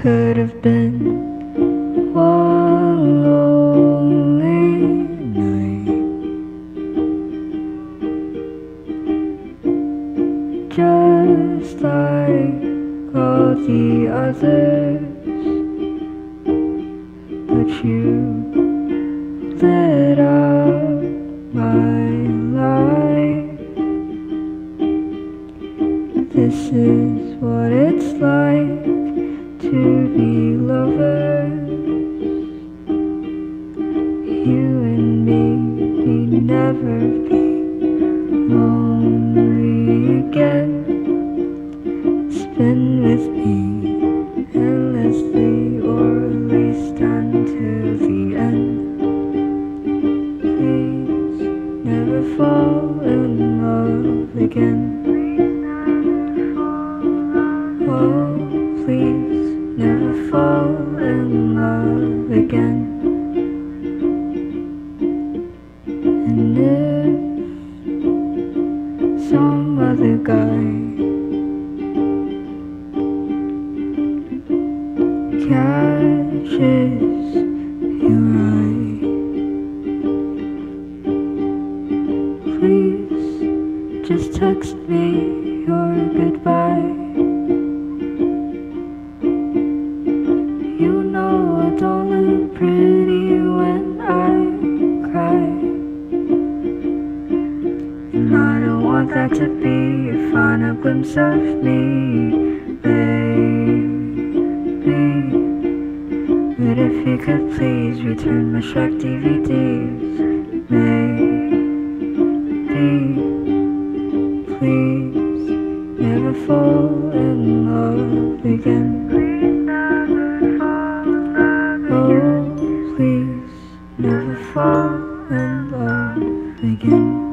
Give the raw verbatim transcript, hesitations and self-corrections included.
could have been one lonely night, just like all the others, but you lit up my life. This is what it's like to be lovers, you and me, we never be lonely again. Spin with me endlessly, or at least until the end. Please never fall in love again. Oh, please never fall in love again. And if some other guy catches your eye, please just text me your goodbye. You know I don't look pretty when I cry, and I don't want that to be your final glimpse of me, baby. But if you could please return my Shrek D V Ds, maybe. Please never fall in love again. Oh, please never fall in love again.